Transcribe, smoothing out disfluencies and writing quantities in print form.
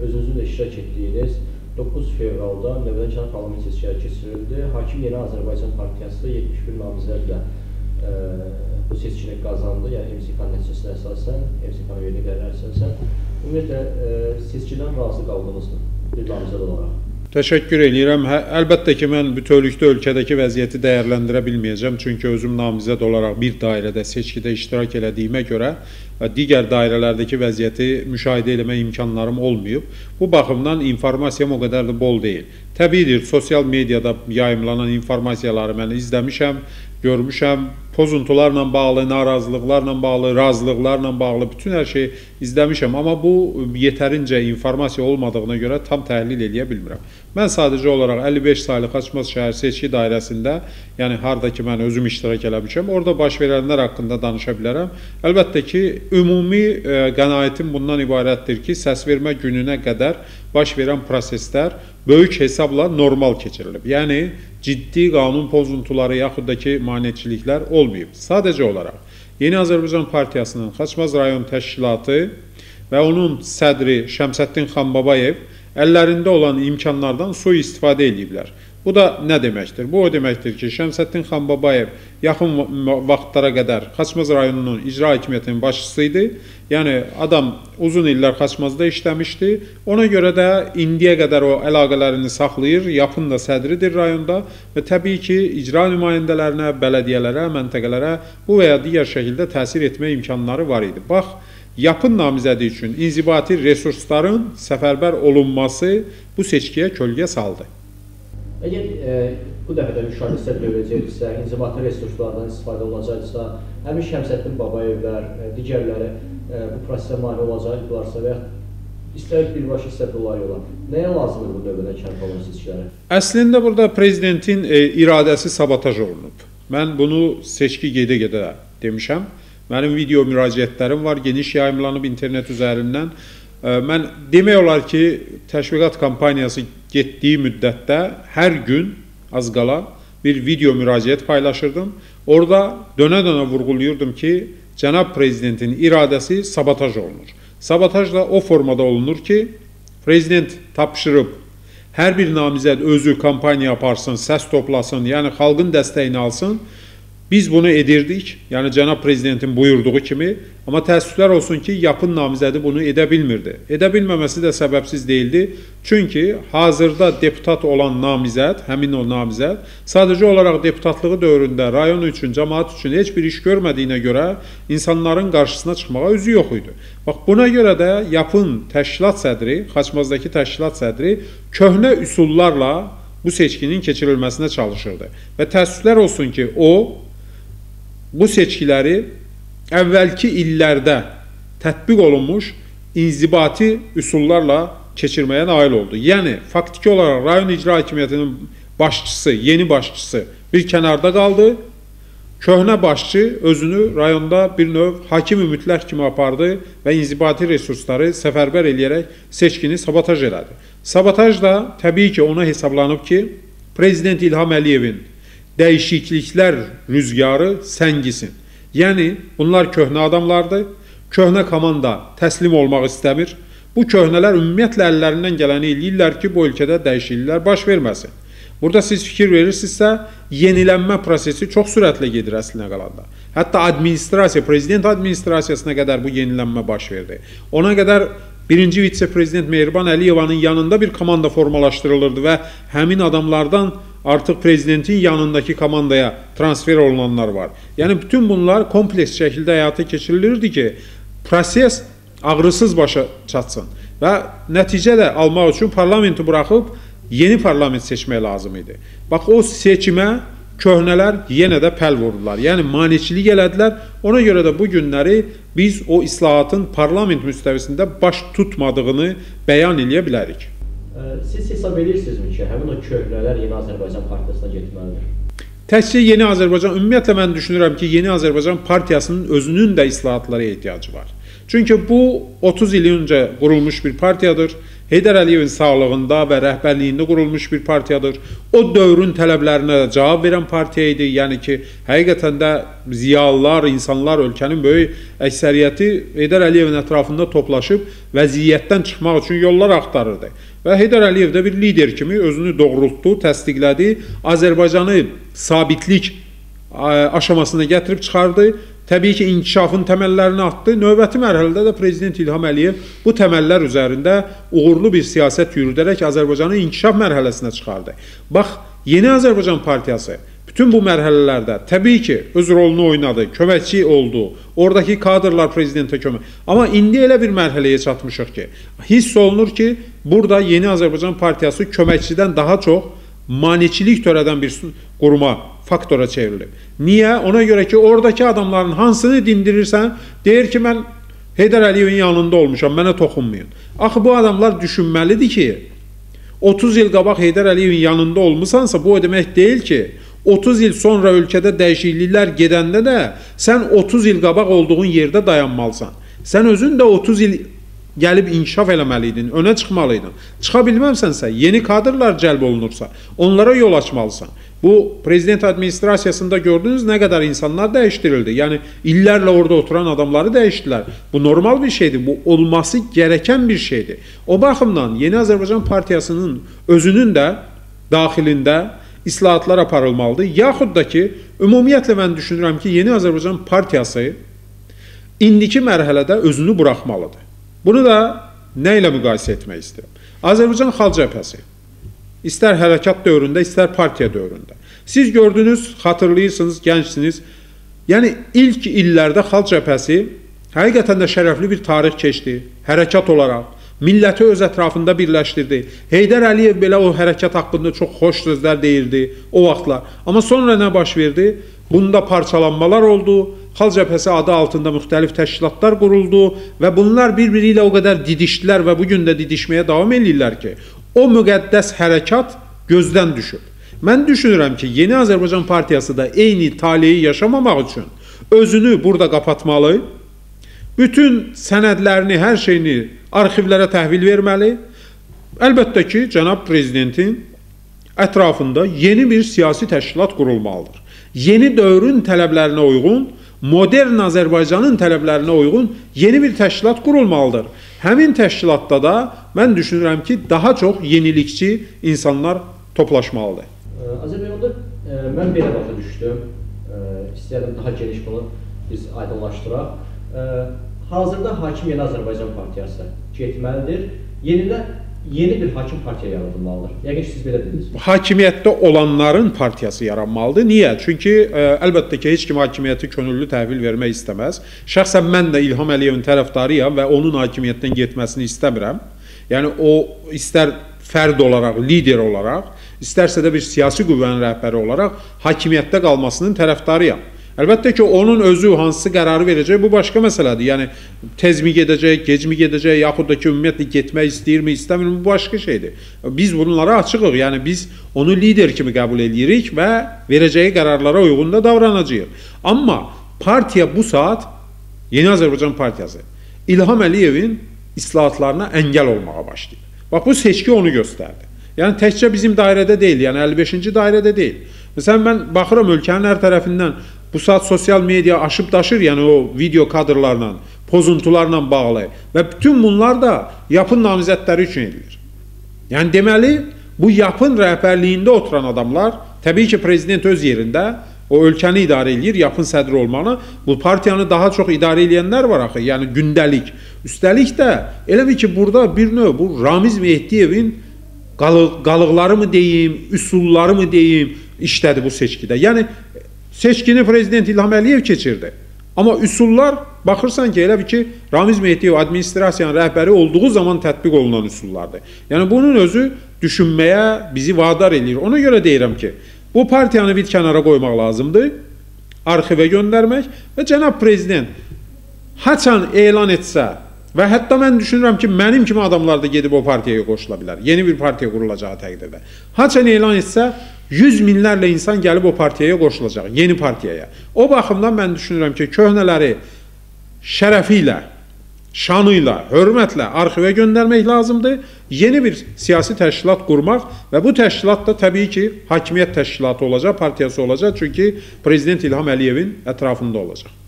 özünüzün də iştirak etdiyiniz 9 fevralda növbədənkənar parlament seçkiləri keçirildi. Hakim Yeni Azərbaycan Partiyası da 71 namizədlə bu seçkini qazandı. Yəni MSK nəticəsinə əsasən, MSK-nın verdiyi qərarlara əsasən. Ümumiyyətlə seçkidən razı qaldınızmı bir namizəd olaraq? Təşəkkür edirəm. Əlbəttə ki, mən bütövlükdə ölkədəki vəziyyəti dəyərləndirə bilməyəcəm. Çünki özüm namizəd olaraq bir dairədə seçkidə iştirak elədiyimə görə və digər dairələrdəki vəziyyəti müşahidə eləmə imkanlarım olmayıb. Bu baxımdan informasiyam o qədər də bol deyil. Təbiidir, sosial mediada yayımlanan informasiyaları mən izləmişəm, görmüşəm. Pozuntularla bağlı, narazılıqlarla bağlı, razılıqlarla bağlı bütün hər şeyi izləmişəm. Amma bu yetərincə informasiya olmadığına görə tam təhlil eləyə bilmirəm. Mən sadəcə olaraq 55 saylı Xaçmaz şəhər seçki dairəsində, yəni harada ki mən özüm iştirak eləmişəm, orada baş verənlər haqqında danışa bilərəm. Əlbəttə ki, ümumi qənaətim bundan ibarətdir ki, səsvermə gününə qədər baş verən proseslər böyük hesabla normal keçirilib. Yəni, ciddi qanun pozuntuları yaxud da ki, maneçiliklər olmayıb. Sadəcə olaraq Yeni Azərbaycan Partiyasının Xaçmaz rayon təşkilatı və onun sədri Şəmsəddin Xanbabayev əllərində olan imkanlardan sui-istifadə ediblər. Bu da nə deməkdir? Bu o deməkdir ki, Şəmsəddin Xanbabayev yaxın vaxtlara qədər Xaçmaz rayonunun icra hakimiyyətinin başçısı idi. Yəni, adam uzun illər Xaçmazda işləmişdi. Ona görə də indiyə qədər o əlaqələrini saxlayır. Yapın da sədridir rayonda və təbii ki, icra nümayəndələrinə, bələdiyyələrə, məntəqələrə bu və ya digər şəkildə təsir etmə imkanları var idi. Bax, yapın namizədi üçün inzibati resursların səfərbər olunması bu seçkiyə kölgə saldı. Əgər bu dəfə də müşahidə görəcəkdirsə, inzibati resurslardan istifadə olacaqsa, həmin Şəmsəddin Babayevlər, digərləri bu prosesə mane olacaqlarsa və istər birbaşa, istər dolayı yola, nəyə lazımdır bu növbədənkənar parlament seçkiləri? Əslində, burada prezidentin iradəsi sabotaj olunub. Mən bunu seçki gedə-gedə demişəm. Mənim video müraciətlərim var, geniş yayımlanıb internet üzərindən. Mən demək olar ki, təşviqat kampaniyası getdiyi müddətdə hər gün az qala bir video müraciət paylaşırdım. Orada dönə-dönə vurğuluyurdum ki, cənab prezidentin iradəsi sabotaj olunur. Sabotaj da o formada olunur ki, prezident tapşırıb, hər bir namizəd özü kampaniya aparsın, səs toplasın, yəni xalqın dəstəyini alsın. Biz bunu edirdik, yəni cənab prezidentin buyurduğu kimi, amma təəssüflər olsun ki, yapın namizədi bunu edə bilmirdi. Edə bilməməsi də səbəbsiz deyildi. Çünki hazırda deputat olan namizəd, həmin o namizəd, sadəcə olaraq deputatlığı dövründə rayon üçün, cəmaat üçün heç bir iş görmədiyinə görə insanların qarşısına çıxmağa özü yox idi. Bax, buna görə də yapın təşkilat sədri, Xaçmazdakı təşkilat sədri köhnə üsullarla bu seçkinin keçirilməsinə çalışırdı. Və təəssüflər olsun ki, o, bu seçkiləri əvvəlki illərdə tətbiq olunmuş inzibati üsullarla keçirməyə nail oldu. Yəni, faktiki olaraq rayon icra hakimiyyətinin başçısı, yeni başçısı bir kənarda qaldı. Köhnə başçı özünü rayonda bir növ hakim ümidlər kimi apardı və inzibati resursları səfərbər eləyərək seçkini sabotaj elədi. Sabotaj da təbii ki, ona hesablanıb ki, Prezident İlham Əliyevin dəyişikliklər rüzgarı səngisin. Yəni, bunlar köhnə adamlardır, köhnə komanda təslim olmaq istəmir. Bu köhnələr ümumiyyətlə əllərindən gələni eləyirlər ki, bu ölkədə dəyişikliklər baş verməsin. Burada siz fikir verirsinizsə, yenilənmə prosesi çox sürətlə gedir əslinə qalanda. Hətta administrasiya, prezident administrasiyasına qədər bu yenilənmə baş verdi. Ona qədər birinci vitse-prezident Mehriban Əliyevanın yanında bir komanda formalaşdırılırdı və həmin adamlardan artıq prezidentin yanındakı komandaya transfer olunanlar var. Yəni, bütün bunlar kompleks şəkildə həyata keçirilirdi ki, proses ağrısız başa çatsın və nəticə də almaq üçün parlamenti buraxıb yeni parlament seçmək lazım idi. Bax, o seçimə köhnələr yenə də pəl vurdular. Yəni, maneçilik elədilər. Ona görə də bu günləri biz o islahatın parlament müstəvisində baş tutmadığını bəyan eləyə bilərik. Siz hesab edirsinizmi ki, həmin o köhnələr Yeni Azərbaycan Partiyasına getməlidir? Təkcə Yeni Azərbaycan, ümumiyyətlə mən düşünürəm ki, Yeni Azərbaycan Partiyasının özünün də islahatlara ehtiyacı var. Çünki bu 30 il öncə qurulmuş bir partiyadır. Heydər Əliyevin sağlığında və rəhbərliyində qurulmuş bir partiyadır. O dövrün tələblərinə də cavab verən partiya idi. Yəni ki, həqiqətən də ziyalılar, insanlar, ölkənin böyük əksəriyyəti Heydər Əliyevin ətrafında toplaşıb vəziyyətdən çıxmaq üçün yollar axtarırdı. Və Heydər Əliyev də bir lider kimi özünü doğrultdu, təsdiqlədi. Azərbaycanı sabitlik aşamasına gətirib çıxardı. Təbii ki, inkişafın təməllərini atdı. Növbəti mərhələdə də Prezident İlham Əliyev bu təməllər üzərində uğurlu bir siyasət yürüdərək Azərbaycanı inkişaf mərhələsinə çıxardı. Bax, Yeni Azərbaycan Partiyası bütün bu mərhələlərdə təbii ki, öz rolunu oynadı, köməkçi oldu, oradakı kadrlar prezidentə kömək. Amma indi elə bir mərhələyə çatmışıq ki, hiss olunur ki, burada Yeni Azərbaycan Partiyası köməkçidən daha çox maniçilik törədən bir quruma, faktora çevrilib. Niyə? Ona görə ki, oradakı adamların hansını dindirirsən, deyir ki, mən Heydər Əliyevin yanında olmuşam, mənə toxunmayın. Axı, bu adamlar düşünməlidir ki, 30 il qabaq Heydər Əliyevin yanında olmusansa, bu o demək deyil ki, 30 il sonra ölkədə dəyişikliklər gedəndə də sən 30 il qabaq olduğun yerdə dayanmalısan. Sən özün də 30 il gəlib inkişaf eləməliydin, önə çıxmalıydın. Çıxa bilməmsənsə, yeni kadrlar cəlb olunursa, onlara yol açmalısan. Bu, prezident administrasiyasında gördünüz nə qədər insanlar dəyişdirildi. Yəni, illərlə orada oturan adamları dəyişdilər. Bu, normal bir şeydir. Bu, olması gərəkən bir şeydir. O baxımdan, Yeni Azərbaycan Partiyasının özünün də daxilində islahatlar aparılmalıdır. Yaxud da ki, ümumiyyətlə mən düşünürəm ki, Yeni Azərbaycan Partiyası indiki mərhələdə özünü buraxmalıdır. Bunu da nə ilə müqayisə etmək istəyirəm? Azərbaycan Xalq Cəbhəsi, istər hərəkat dövründə, istər partiya dövründə. Siz gördünüz, xatırlayırsınız, gəncsiniz. Yəni, ilk illərdə Xalq Cəbhəsi həqiqətən də şərəfli bir tarix keçdi, hərəkat olaraq. Milləti öz ətrafında birləşdirdi. Heydər Əliyev belə o hərəkat haqqında çox xoş sözlər deyirdi o vaxtlar. Amma sonra nə baş verdi? Bunda parçalanmalar oldu. Xalq Cəbhəsi adı altında müxtəlif təşkilatlar quruldu və bunlar bir-biri ilə o qədər didişdilər və bugün də didişməyə davam edirlər ki, o müqəddəs hərəkat gözdən düşüb. Mən düşünürəm ki, Yeni Azərbaycan Partiyası da eyni taleyi yaşamamaq üçün özünü burada qapatmalı, bütün sənədlərini, hər şeyini arxivlərə təhvil verməli. Əlbəttə ki, cənab prezidentin ətrafında yeni bir siyasi təşkilat qurulmalıdır. Yeni dövrün tələblərinə uyğun, modern Azərbaycanın tələblərinə uyğun yeni bir təşkilat qurulmalıdır. Həmin təşkilatda da mən düşünürəm ki, daha çox yenilikçi insanlar toplaşmalıdır. Azərbaycanda mən belə başa düşdüm, istəyərdim daha geniş bunu biz aydınlaşdıraq. Hazırda hakim Yeni Azərbaycan Partiyası getməlidir. Yeni bir hakim partiya yaradılmalıdır. Yəqin ki, siz belə dediniz. Hakimiyyətdə olanların partiyası yaranmalıdır. Niyə? Çünki əlbəttə ki, heç kim hakimiyyəti könüllü təhvil vermək istəməz. Şəxsən mən də İlham Əliyevin tərəfdarıyam və onun hakimiyyətdən getməsini istəmirəm. Yəni, o istər fərd olaraq, lider olaraq, istərsə də bir siyasi qüvvənin rəhbəri olaraq hakimiyyətdə qalmasının tərəfdarıyam. Əlbəttə ki, onun özü hansı qərarı verəcək, bu başqa məsələdir. Yəni, tez mi gedəcək, gec mi gedəcək, yaxud da ki, ümumiyyətlə getmək istəyirmi, istəmirmi, bu başqa şeydir. Biz bunlara açığıq, yəni biz onu lider kimi qəbul edirik və verəcəyi qərarlara uyğun da davranacağıq. Amma partiya bu saat, Yeni Azərbaycan Partiyası, İlham Əliyevin islahatlarına əngəl olmağa başlayır. Bax, bu seçki onu göstərdi. Yəni, təkcə bizim dairədə deyil, yəni 55-ci dairədə deyil. Məsələn, mən baxıram ölkənin hər tərəfindən bu saat sosial media aşıb daşır, yəni o video kadrlarla, pozuntularla bağlı və bütün bunlar da yapın namizədləri üçün edilir. Yəni deməli, bu yapın rəhbərliyində oturan adamlar, təbii ki, prezident öz yerində o ölkəni idarə edir, yapın sədri olmağına, bu partiyanı daha çox idarə edənlər var axı, yəni gündəlik. Üstəlik də elə bir ki, burada bir növ bu Ramiz Mehdiyevin qalıqları mı deyim, üsulları mı deyim, işlədi bu seçkidə. Yəni, seçkini prezident İlham Əliyev keçirdi. Amma üsullar, baxırsan ki, elə bir ki, Ramiz Mehdiyev administrasiyanın rəhbəri olduğu zaman tətbiq olunan üsullardır. Yəni, bunun özü düşünməyə bizi vadar edir. Ona görə deyirəm ki, bu partiyanı bir kənara qoymaq lazımdır, arxivə göndərmək və cənab prezident haçan elan etsə və hətta mən düşünürəm ki, mənim kimi adamlar da gedib o partiyaya qoşula bilər. Yeni bir partiya qurulacağı təqdirdə. Haçan elan etsə, 100 minlərlə insan gəlib o partiyaya qoşulacaq, yeni partiyaya. O baxımdan mən düşünürəm ki, köhnələri şərəfi ilə şanıyla, hörmətlə arxivə göndərmək lazımdır. Yeni bir siyasi təşkilat qurmaq və bu təşkilat da təbii ki, hakimiyyət təşkilatı olacaq, partiyası olacaq. Çünki Prezident İlham Əliyevin ətrafında olacaq.